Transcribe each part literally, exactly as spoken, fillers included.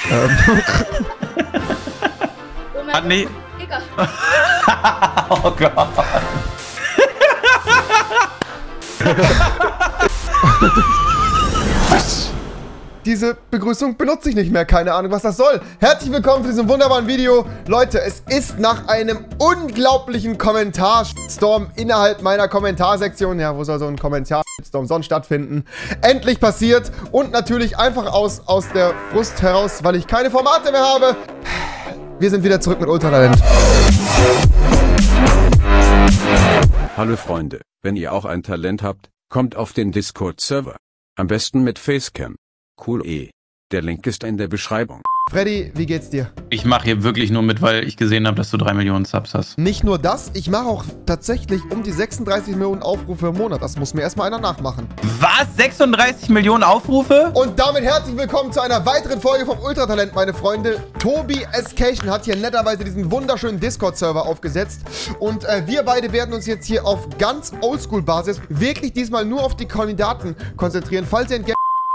Ähm. Ah, nee. Oh Gott. Diese Begrüßung benutze ich nicht mehr. Keine Ahnung, was das soll. Herzlich willkommen zu diesem wunderbaren Video. Leute, es ist nach einem unglaublichen Kommentarstorm innerhalb meiner Kommentarsektion, ja, wo soll so ein Kommentarstorm sonst stattfinden, endlich passiert. Und natürlich einfach aus, aus der Frust heraus, weil ich keine Formate mehr habe. Wir sind wieder zurück mit Ultratalent. Hallo Freunde, wenn ihr auch ein Talent habt, kommt auf den Discord-Server. Am besten mit Facecam. Cool eh. Der Link ist in der Beschreibung. Freddy, wie geht's dir? Ich mache hier wirklich nur mit, weil ich gesehen habe, dass du drei Millionen Subs hast. Nicht nur das, ich mache auch tatsächlich um die sechsunddreißig Millionen Aufrufe im Monat. Das muss mir erstmal einer nachmachen. Was? sechsunddreißig Millionen Aufrufe? Und damit herzlich willkommen zu einer weiteren Folge vom Ultratalent, meine Freunde. Tobi Escation hat hier netterweise diesen wunderschönen Discord-Server aufgesetzt. Und äh, wir beide werden uns jetzt hier auf ganz Oldschool-Basis wirklich diesmal nur auf die Kandidaten konzentrieren. Falls ihr ein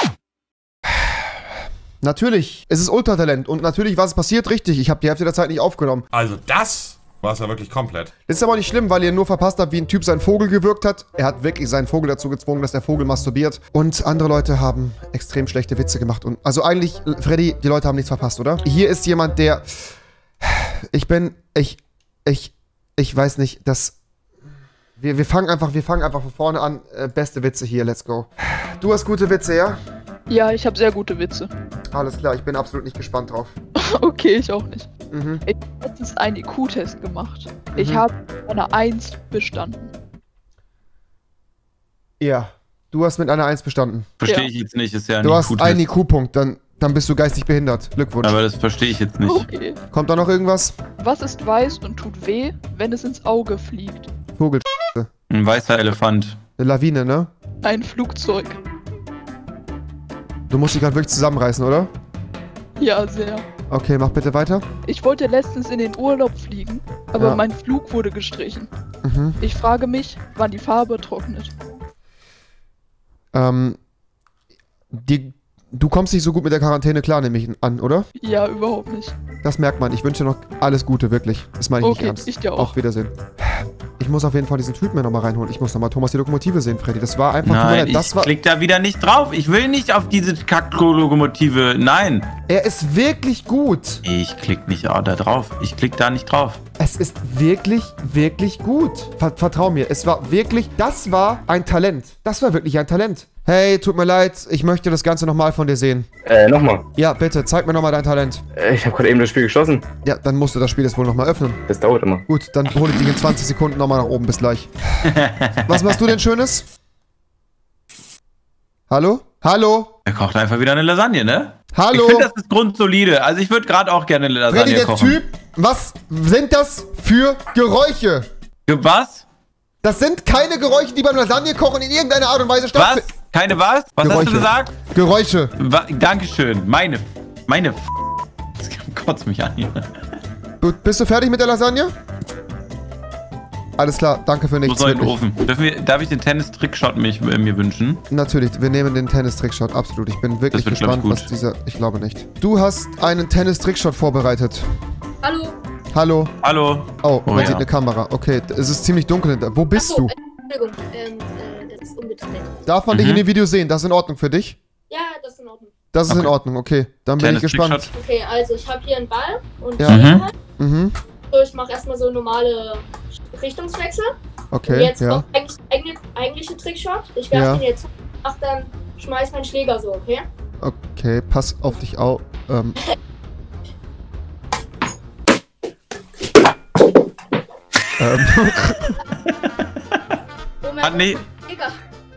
Natürlich, es ist Ultratalent und natürlich, was ist passiert? Richtig, ich habe die Hälfte der Zeit nicht aufgenommen. Also das war es ja wirklich komplett. Das ist aber nicht schlimm, weil ihr nur verpasst habt, wie ein Typ seinen Vogel gewürgt hat. Er hat wirklich seinen Vogel dazu gezwungen, dass der Vogel masturbiert. Und andere Leute haben extrem schlechte Witze gemacht. Und also eigentlich, Freddy, die Leute haben nichts verpasst, oder? Hier ist jemand, der... Ich bin... Ich... Ich... Ich weiß nicht, das... Wir, wir fangen einfach... Wir fangen einfach von vorne an. Äh, beste Witze hier, let's go. Du hast gute Witze, ja? Ja, ich habe sehr gute Witze. Alles klar, ich bin absolut nicht gespannt drauf. Okay, ich auch nicht. Mhm. Ich habe letztens einen I Q-Test gemacht. Mhm. Ich habe eine eins bestanden. Ja, du hast mit einer eins bestanden. Verstehe Ja. ich jetzt nicht, ist ja ein Du hast I Q-Test. einen I Q-Punkt, dann, dann bist du geistig behindert. Glückwunsch. Aber das verstehe ich jetzt nicht. Okay. Kommt da noch irgendwas? Was ist weiß und tut weh, wenn es ins Auge fliegt? Vogel. Ein weißer Elefant. Eine Lawine, ne? Ein Flugzeug. Du musst dich gerade wirklich zusammenreißen, oder? Ja, sehr. Okay, mach bitte weiter. Ich wollte letztens in den Urlaub fliegen, aber Ja. mein Flug wurde gestrichen. Mhm. Ich frage mich, wann die Farbe trocknet. Ähm, die, du kommst nicht so gut mit der Quarantäne klar, nehme ich an, oder? Ja, überhaupt nicht. Das merkt man. Ich wünsche dir noch alles Gute, wirklich. Das meine ich Okay, nicht ernst. ich dir auch. Auf Wiedersehen. Ich muss auf jeden Fall diesen Typen mir nochmal reinholen. Ich muss nochmal Thomas die Lokomotive sehen, Freddy. Das war einfach... tut mir Nein, leid, das ich war, klick da wieder nicht drauf. Ich will nicht auf diese Kack-Lokomotive. Nein. er ist wirklich gut. Ich klick nicht da drauf. Ich klick da nicht drauf. Es ist wirklich, wirklich gut. Ver vertrau mir, es war wirklich, das war ein Talent. Das war wirklich ein Talent. Hey, tut mir leid, ich möchte das Ganze nochmal von dir sehen. Äh, nochmal. Ja, bitte, zeig mir nochmal dein Talent. Äh, Ich habe gerade eben das Spiel geschlossen. Ja, dann musst du das Spiel jetzt wohl nochmal öffnen. Das dauert immer. Gut, dann hole ich dich in zwanzig Sekunden nochmal nach oben. Bis gleich. Was machst du denn Schönes? Hallo? Hallo? Er kocht einfach wieder eine Lasagne, ne? Hallo? Ich finde, das ist grundsolide. Also ich würde gerade auch gerne eine Lasagne Freddy, der kochen. Typ, was sind das für Geräusche? Was? Das sind keine Geräusche, die beim Lasagne kochen in irgendeiner Art und Weise Was? stattfinden. Keine was? Was hast Geräusche. du gesagt? Geräusche. Wa Dankeschön. Meine. Meine. Das kotzt mich an hier. Gut, bist du fertig mit der Lasagne? Alles klar, danke für Muss nichts. noch in den wirklich. Ofen. Dürfen wir, darf ich den Tennis-Trickshot mich, äh, mir wünschen? Natürlich, wir nehmen den Tennis-Trickshot, absolut. Ich bin wirklich Das wird, glaub ich, gespannt, was gut. dieser... Ich glaube nicht. Du hast einen Tennis-Trickshot vorbereitet. Hallo. Hallo. Hallo? Oh, man Oh, sieht ja. eine Kamera. Okay, es ist ziemlich dunkel hinter. Wo bist Achso, du? Entschuldigung, ähm, äh, das ist umgedreht. Darf man Mhm. dich in dem Video sehen? Das ist in Ordnung für dich? Ja, das ist in Ordnung. Das ist Okay. in Ordnung, okay. Dann bin ich gespannt. Tennis-Trickshot. Okay, also ich habe hier einen Ball und Ja. Schläger Mhm. halt. Mhm. So, ich mache erstmal so normale Richtungswechsel. Und Okay, jetzt ja. kommt eigentlich, eigentlich, eigentliche Trickshot. Ich werfe Ja. ihn jetzt, mach dann, schmeiß meinen Schläger so, okay? Okay, pass auf dich auf. Ähm. ähm. Moment, Ah, nee. Schläger.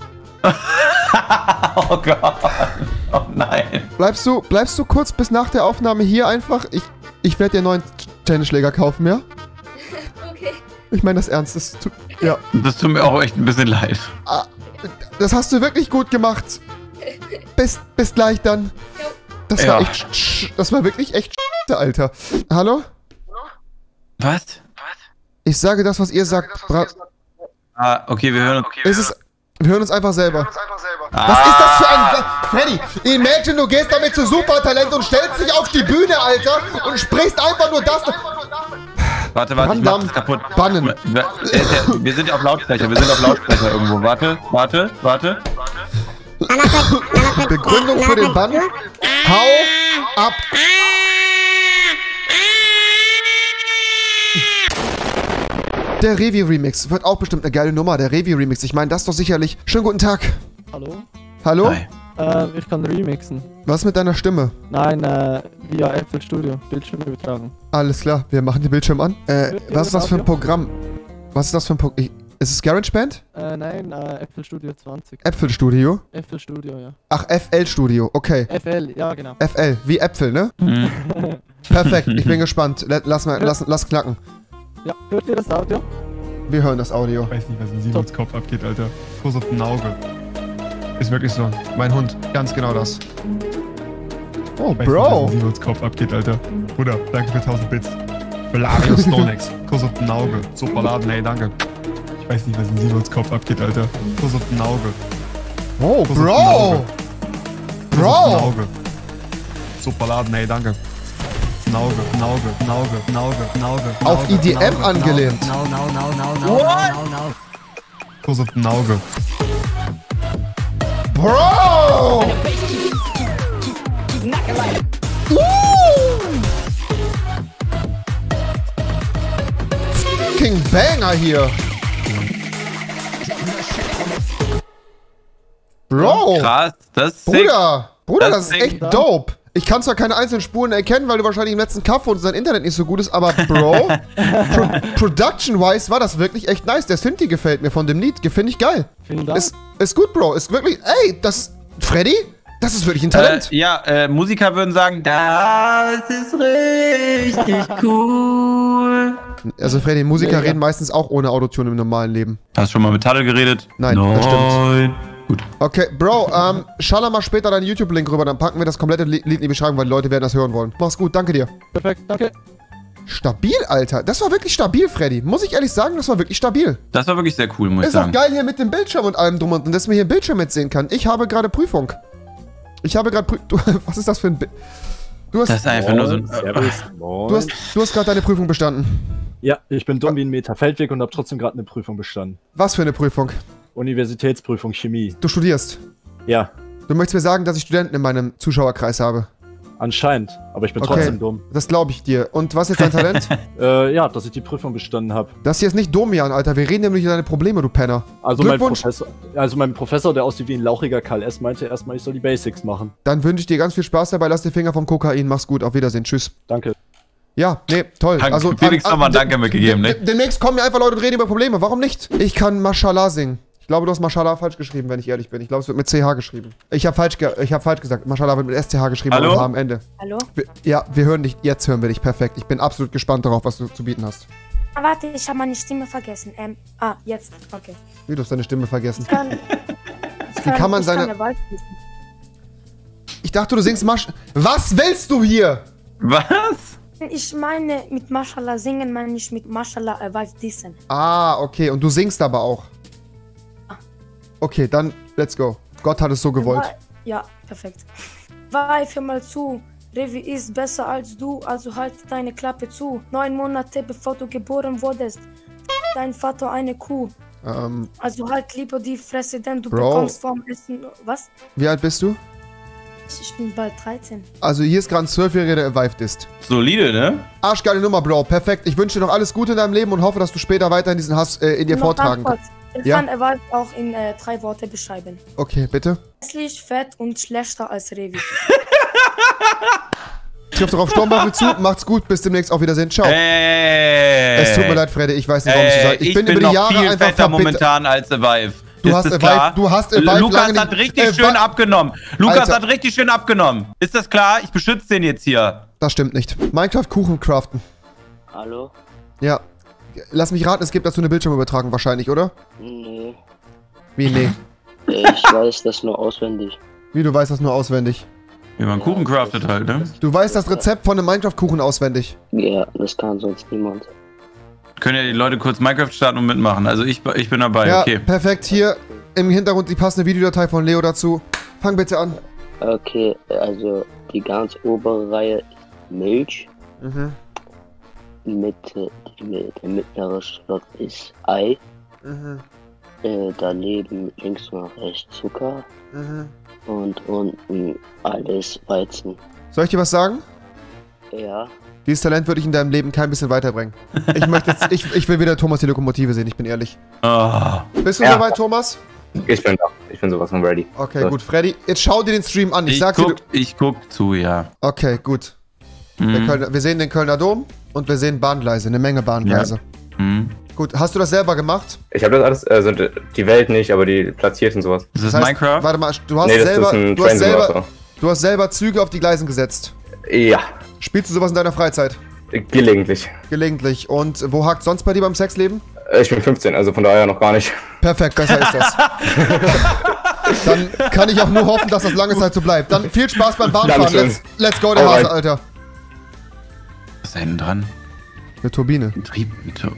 Oh Gott. Oh nein. Bleibst du, bleibst du kurz bis nach der Aufnahme hier einfach? Ich, ich werde dir einen neuen Tennisschläger kaufen, ja? Okay. Ich meine das ernst. Das tut, ja. Das tut mir auch echt ein bisschen leid. Ah, das hast du wirklich gut gemacht. Bis, bis gleich dann. Das war Ja. echt, sch- das war wirklich echt, sch- Alter. Hallo? Was? Ich sage das, was ihr sagt. Bra Ah, okay, wir hören uns. ist es, Wir hören uns einfach selber. Ah. Was ist das für ein... Freddy, imagine, du gehst damit zu Supertalent und stellst dich auf die Bühne, Alter, und sprichst einfach nur das... Warte, warte, ich mach das kaputt. Bannen. Wir, äh, wir sind auf Lautsprecher, wir sind auf Lautsprecher irgendwo. Warte, warte, warte. Begründung für den Bann? Hau ab. Der Revi-Remix wird auch bestimmt eine geile Nummer, der Revi-Remix. Ich meine, das doch sicherlich. Schönen guten Tag. Hallo? Hallo? Hi. Äh, ich kann remixen. Was mit deiner Stimme? Nein, äh, via F L Studio. Bildschirm übertragen. Alles klar, wir machen den Bildschirm an. Äh, was ist das für ein Programm? Was ist das für ein Programm? Ist es GarageBand? Äh, nein, äh, F L Studio zwanzig. Äpfel Studio? F L Studio, ja. Ach, F L Studio, okay. F L, ja, genau. F L, wie Äpfel, ne? Mhm. Perfekt, ich bin gespannt. Lass mal, lass, lass knacken. Ja, hört ihr das Audio? Wir hören das Audio. Ich weiß nicht, was in Simons Kopf abgeht, Alter. Kuss auf den Auge. Ist wirklich so. Mein Hund. Ganz genau das. Oh, Ich weiß Bro. nicht, was in Simons Kopf abgeht, Alter. Bruder, danke für tausend Bits. Velario Stonex. Kuss auf den Auge. Super Laden, ey, danke. Ich weiß nicht, was in Simons Kopf abgeht, Alter. Kuss auf den Auge. Oh, Kuss auf den Bro. Auge. Kuss auf den Bro. Auge. Super Laden, ey, danke. Ein Auge, ein Auge, ein Auge, ein Auge, ein Auge. ein Auf Auge, E D M ein Auge, angelehnt. No, no, no, no, no, no, no. Kuss auf den Auge. Bro. Uh. King Banger hier. Bro. Krass, das ist sick. Bruder. Bruder, das Das ist ist echt sick. dope. Ich kann zwar keine einzelnen Spuren erkennen, weil du wahrscheinlich im letzten Kaff und sein Internet nicht so gut ist, aber Bro, Pro Production-wise war das wirklich echt nice. Der Synthi gefällt mir von dem Lied. Finde ich geil. Vielen Dank. Ist, ist gut, Bro. Ist wirklich, ey, das, Freddy, das ist wirklich ein Talent. Äh, ja, äh, Musiker würden sagen, das ist richtig cool. Also Freddy, Musiker Mega. reden meistens auch ohne Autotune im normalen Leben. Hast du schon mal mit Tadel geredet? Nein, das stimmt. Gut. Okay, Bro, ähm, schaller mal später deinen YouTube-Link rüber, dann packen wir das komplette Lied in die Beschreibung, weil die Leute werden das hören wollen. Mach's gut, danke dir. Perfekt, danke. Stabil, Alter. Das war wirklich stabil, Freddy. Muss ich ehrlich sagen, das war wirklich stabil. Das war wirklich sehr cool, muss ich Ist auch sagen. geil hier mit dem Bildschirm und allem drum und dran, dass man hier einen Bildschirm mitsehen kann. Ich habe gerade Prüfung. Ich habe gerade Prüfung. Was ist das für ein Bild? Du hast, Das ist einfach nur so ein... Servus. du hast, du hast gerade deine Prüfung bestanden. Ja, ich bin dumm wie ein Meter Feldweg und habe trotzdem gerade eine Prüfung bestanden. Was für eine Prüfung? Universitätsprüfung Chemie. Du studierst. Ja, Du möchtest mir sagen, dass ich Studenten in meinem Zuschauerkreis habe. anscheinend. Aber ich bin Okay. trotzdem dumm. Das glaube ich dir. Und was ist dein Talent? Äh, ja, dass ich die Prüfung bestanden habe. Das hier ist nicht Domian, Alter. Wir reden nämlich über deine Probleme, du Penner. Also mein Glückwunsch. Professor, also mein Professor, der aussieht wie ein lauchiger K L S, meinte erstmal, ich soll die Basics machen. Dann wünsche ich dir ganz viel Spaß dabei. Lass die Finger vom Kokain. Mach's gut. Auf Wiedersehen. Tschüss. Danke. Ja, nee, toll. Danke. Also, Wenigstens nochmal ein de- Danke mitgegeben, de- ne? de- Demnächst kommen mir einfach Leute und reden über Probleme. Warum nicht? Ich kann Mashallah singen. Ich glaube, du hast Mashallah falsch geschrieben, wenn ich ehrlich bin. Ich glaube, es wird mit C H geschrieben. Ich habe falsch, ge ich hab falsch gesagt. Mashallah wird mit S C H geschrieben, Hallo? aber am Ende. Hallo? Wir, ja, wir hören dich. Jetzt hören wir dich. Perfekt. Ich bin absolut gespannt darauf, was du zu bieten hast. Ah, warte, ich habe meine Stimme vergessen. Ähm, ah, jetzt, okay. Wie, du hast deine Stimme vergessen. Ich kann, ich Wie kann man ich seine- Kann Wald fließen. Ich dachte, du singst Masch... Was willst du hier? Was? Ich meine, mit Mashallah singen, meine ich mit Mashallah äh, Wald dissen. Ah, okay. Und du singst aber auch. Okay, dann let's go. Gott hat es so gewollt. Weil- Ja, perfekt. Weil, für mal zu. Revi ist besser als du, also halt deine Klappe zu. Neun Monate bevor du geboren wurdest, dein Vater eine Kuh. Ähm, Also halt lieber die Fresse, denn du Bro. bekommst vom Essen... Was? wie alt bist du? Ich bin bald dreizehn. Also hier ist gerade ein Zwölfjähriger, der revived ist. Solide, ne? Arschgeile Nummer, Bro. Perfekt. Ich wünsche dir noch alles Gute in deinem Leben und hoffe, dass du später weiterhin diesen Hass äh, in dir Noch vortragen ganz kannst. kurz. Ich Ja? kann Wald auch in äh, drei Worte beschreiben. Okay, bitte. Hässlich, fett und schlechter als Revi. Trifft darauf Sturmwaffel zu. Macht's gut. Bis demnächst. Auf Wiedersehen. Ciao. Ey. Es tut mir leid, Freddy. Ich weiß nicht, warum ich so Ey, sage. Ich, ich bin, bin über die noch Jahre viel einfach fetter verbittert. momentan als Avive. Du Ist hast das Avive- klar? du hast Avive Lukas lange hat nicht- richtig Avive- schön abgenommen. Lukas Alter. hat richtig schön abgenommen. Ist das klar? Ich beschütze den jetzt hier. Das stimmt nicht. Minecraft Kuchen craften. Hallo? Ja. Lass mich raten, es gibt dazu eine Bildschirmübertragung wahrscheinlich, oder? Nee. Wie, nee. Ich weiß das nur auswendig. Wie, du weißt das nur auswendig? Wie man Kuchen craftet halt, ne? Du weißt das Rezept von einem Minecraft-Kuchen auswendig. Ja, das kann sonst niemand. Können ja die Leute kurz Minecraft starten und mitmachen. Also ich, ich bin dabei, Ja, okay. perfekt. Hier, im Hintergrund die passende Videodatei von Leo dazu. Fang bitte an. Okay, also die ganz obere Reihe ist Milch. Mhm. Mitte, die, der mittlere Stock ist Ei. Mhm. Äh, daneben links und rechts Zucker. Mhm. Und unten alles Weizen. Soll ich dir was sagen? Ja. Dieses Talent würde ich in deinem Leben kein bisschen weiterbringen. Ich möchte jetzt, ich, ich will wieder Thomas die Lokomotive sehen, ich bin ehrlich. Oh. Bist du Ja. soweit, Thomas? Ich bin da. Ich bin sowas von ready. Okay, So. gut. Freddy, jetzt schau dir den Stream an. Ich, Ich sag dir, guck, du... ich guck zu, ja. Okay, gut. Der Mhm. Kölner, wir sehen den Kölner Dom und wir sehen Bahngleise, eine Menge Bahngleise. Mhm. Gut, hast du das selber gemacht? Ich habe das alles, also die Welt nicht, aber die platziert und sowas. Ist das, heißt, Minecraft? Warte mal, du hast Nee, das selber, ist ein du hast selber, Train-Simulator. du hast selber Züge auf die Gleisen gesetzt. Ja, Spielst du sowas in deiner Freizeit? gelegentlich. Gelegentlich. Und wo hakt sonst bei dir beim Sexleben? Äh, Ich bin fünfzehn, also von daher noch gar nicht. Perfekt, besser ist das. Dann kann ich auch nur hoffen, dass das lange Zeit so bleibt. Dann viel Spaß beim Bahnfahren. Dankeschön. Let's, let's go, der Alright. Hase, Alter. Was ist da hinten dran? Eine Turbine. Ein Trieb. ein Tur-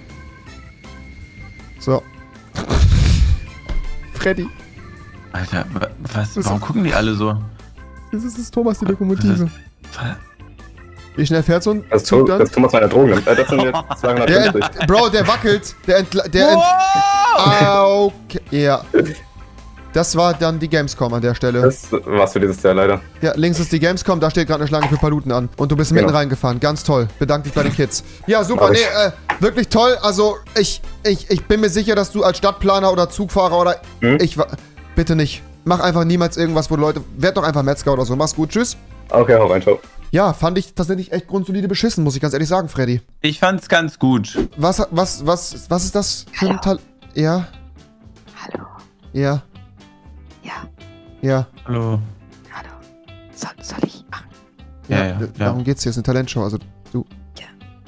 So. Freddy. Alter, wa- was? Warum gucken die alle so? Das ist das Thomas, die Lokomotive. Was? Wie schnell fährt so ein Das, Zug to dann? das Thomas meiner Drogen nimmt. Äh, Das sind jetzt Der zweihundertfünfzig. ent, Bro, der wackelt. Der entla... Der ent, Wow! okay, ja. Das war dann die Gamescom an der Stelle. Das war's für dieses Jahr leider. Ja, links ist die Gamescom, da steht gerade eine Schlange für Paluten an. Und du bist mitten Genau. reingefahren. Ganz toll. Bedank dich bei den Kids. Ja, super. Mach Nee, ich. äh, wirklich toll. Also, ich, ich, ich bin mir sicher, dass du als Stadtplaner oder Zugfahrer oder... Hm? Ich wa- Bitte nicht. Mach einfach niemals irgendwas, wo Leute... Werd doch einfach Metzger oder so. Mach's gut. Tschüss. Okay, hau rein, ciao. Ja, fand ich tatsächlich echt grundsolide beschissen, muss ich ganz ehrlich sagen, Freddy. Ich fand's ganz gut. Was, was, was, was ist das für ein Tal... Ja? Hallo. Ja. Ja. Ja. Hallo. Hallo. Soll, soll ich machen? Ja, Ja, ja, d- ja. darum geht's hier. Es ist eine Talentshow. Also, du... Ja.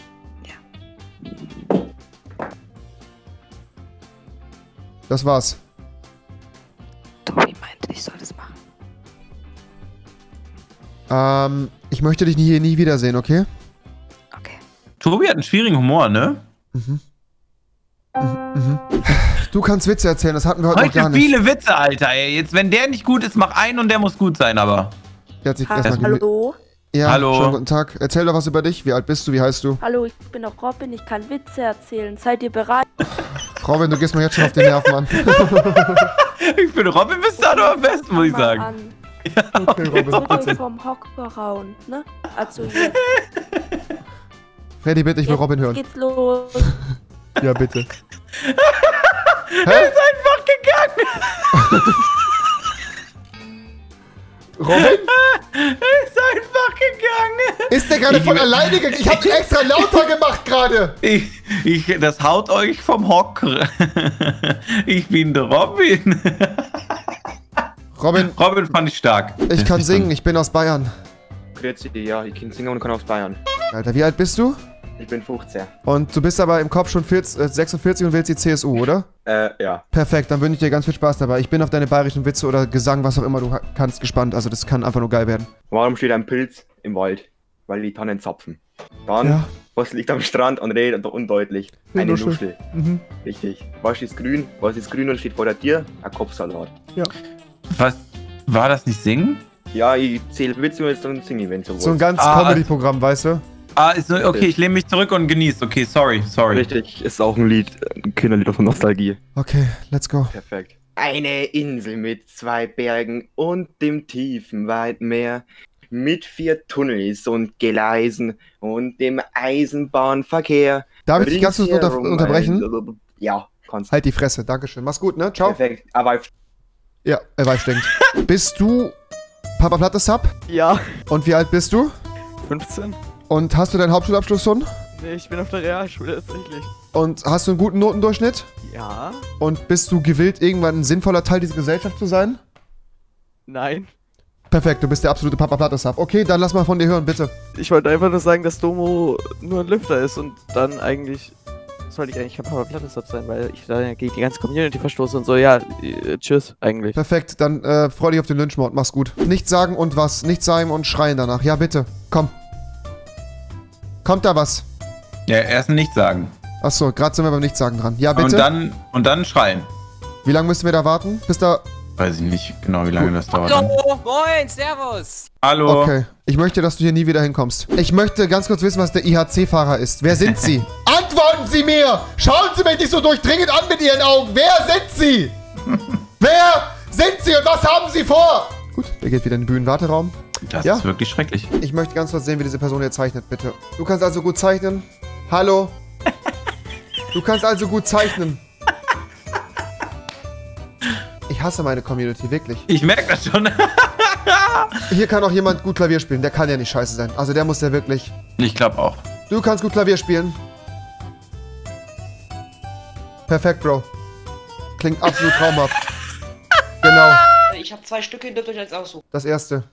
Das war's. Tobi meinte, ich soll das machen. Ähm, ich möchte dich hier nie wiedersehen, okay? Okay. Tobi hat einen schwierigen Humor, ne? Mhm. Mhm, mhm. Du kannst Witze erzählen, das hatten wir heute, noch gar Heute nicht. viele Witze, Alter. Ey. Jetzt, wenn der nicht gut ist, mach einen und der muss gut sein, aber. Der hat sich Ha erstmal gemü- Hallo? Ja, Hallo. schönen guten Tag. Erzähl doch was über dich. Wie alt bist du? Wie heißt du? Hallo, ich bin auch Robin, ich kann Witze erzählen. Seid ihr bereit? Robin, du gehst mir jetzt schon auf den Nerv, Mann. Ich bin Robin, bist du aber am besten, muss ich Mal sagen. An. Okay, Robin, Zurück bitte. vom Hocker rauen, ne? Also jetzt, Freddy, bitte, ich will Robin jetzt hören. geht's los. Ja, bitte. Er ist einfach gegangen. Robin? Er ist einfach gegangen. Ist der gerade Ich von will- alleine gegangen? Ich hab extra lauter gemacht gerade. Ich, ich, das haut euch vom Hocker. Ich bin der Robin. Robin, Robin fand ich stark. ich kann singen, ich bin aus Bayern. Grüezi, ja, ich kann singen und kann aus Bayern. Alter, wie alt bist du? Ich bin fünfzehn. Und du bist aber im Kopf schon vierzig, äh, sechsundvierzig und wählst die C S U, oder? Äh, ja. Perfekt, dann wünsche ich dir ganz viel Spaß dabei. Ich bin auf deine bayerischen Witze oder Gesang, was auch immer du ha- kannst, gespannt. Also das kann einfach nur geil werden. Warum steht ein Pilz im Wald? Weil die Tannen zapfen. Dann, Ja. was liegt am Strand und redet undeutlich? Eine Eine Nuschel. Nuschel. Mhm. Richtig. Was ist grün? Was ist grün und steht vor der Tür? Ein Kopfsalat. Ja. Was? War das nicht Singen? Ja, ich zähle Witze und jetzt dann singe ich, wenn so So ein ganz Ah. Comedy-Programm, weißt du? Ah, ist so, okay, ich lehne mich zurück und genieße. Okay, sorry, sorry. Richtig, ist auch ein Lied, ein Kinderlied von Nostalgie. Okay, let's go. Perfekt. Eine Insel mit zwei Bergen und dem tiefen weiten Meer. Mit vier Tunnels und Gleisen und dem Eisenbahnverkehr. Darf ich dich ganz kurz unter Ringsherum unterbrechen? ein- Ja, kannst. Halt die Fresse, dankeschön. Mach's gut, ne? Ciao. Perfekt. Aber Ja, er weiß, denkt. Bist du Papa Platte Sub? Ja. Und wie alt bist du? fünfzehn? Und hast du deinen Hauptschulabschluss schon? Nee, ich bin auf der Realschule tatsächlich. Und hast du einen guten Notendurchschnitt? Ja? Und bist du gewillt, irgendwann ein sinnvoller Teil dieser Gesellschaft zu sein? Nein. Perfekt, du bist der absolute Papa Platte Sub. Okay, dann lass mal von dir hören, bitte. Ich wollte einfach nur sagen, dass Domo nur ein Lüfter ist und dann eigentlich sollte ich eigentlich kein Papa Plattesab sein, weil ich da gegen die ganze Community verstoße und so. Ja, äh, tschüss, eigentlich. Perfekt, dann äh, freu dich auf den Lynchmord. Mach's gut. Nichts sagen und was. Nichts sagen und schreien danach. Ja, bitte. Komm. Kommt da was? Ja, erst nicht sagen. Achso, gerade sind wir beim Nichtsagen dran. Ja, bitte. Und dann, und dann schreien. Wie lange müssen wir da warten? Bis da... Weiß ich nicht genau, wie lange das dauert. Hallo, moin, servus. Hallo. Okay, ich möchte, dass du hier nie wieder hinkommst. Ich möchte ganz kurz wissen, was der I H C-Fahrer ist. Wer sind Sie? Antworten Sie mir! Schauen Sie mich nicht so durchdringend an mit Ihren Augen! Wer sind Sie? Wer sind Sie und was haben Sie vor? Gut, der geht wieder in den Bühnenwarteraum. Das Ja. ist wirklich schrecklich. Ich möchte ganz kurz sehen, wie diese Person hier zeichnet, bitte. Du kannst also gut zeichnen. Hallo? Du kannst also gut zeichnen. Ich hasse meine Community, wirklich. Ich merke das schon. Hier kann auch jemand gut Klavier spielen. Der kann ja nicht scheiße sein. Also der muss ja wirklich... Ich glaube auch. Du kannst gut Klavier spielen. Perfekt, Bro. Klingt absolut traumhaft. Genau. Ich habe zwei Stücke, dürft euch jetzt aussuchen. Das erste.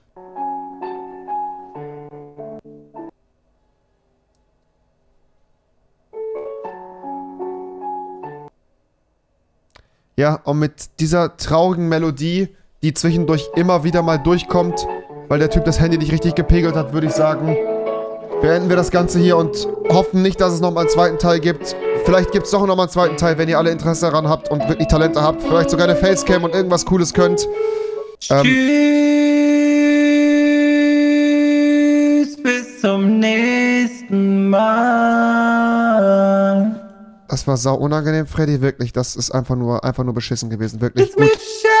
Ja, und mit dieser traurigen Melodie, die zwischendurch immer wieder mal durchkommt, weil der Typ das Handy nicht richtig gepegelt hat, würde ich sagen, beenden wir das Ganze hier und hoffen nicht, dass es nochmal einen zweiten Teil gibt. Vielleicht gibt es doch nochmal einen zweiten Teil, wenn ihr alle Interesse daran habt und wirklich Talente habt. Vielleicht sogar eine Facecam und irgendwas Cooles könnt. Ähm, Tschüss, bis zum nächsten Mal. Das war sau unangenehm, Freddy, wirklich. Das ist einfach nur, einfach nur beschissen gewesen, wirklich. Gut.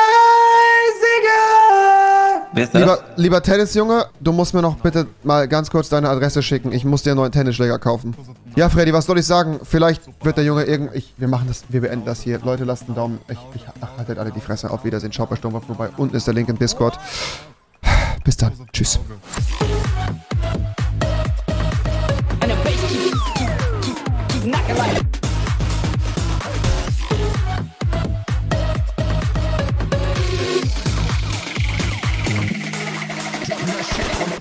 Wer ist das? Lieber, lieber Tennisjunge, du musst mir noch bitte mal ganz kurz deine Adresse schicken. Ich muss dir einen neuen Tennisschläger kaufen. Ja, Freddy, was soll ich sagen? Vielleicht wird der Junge irgend... Ich, wir machen das, wir beenden das hier. Leute, lasst einen Daumen. Ich, ich ach, haltet alle die Fresse. Auf Wiedersehen. Schaut bei Sturmwolf vorbei. Unten ist der Link im Discord. Bis dann. Tschüss.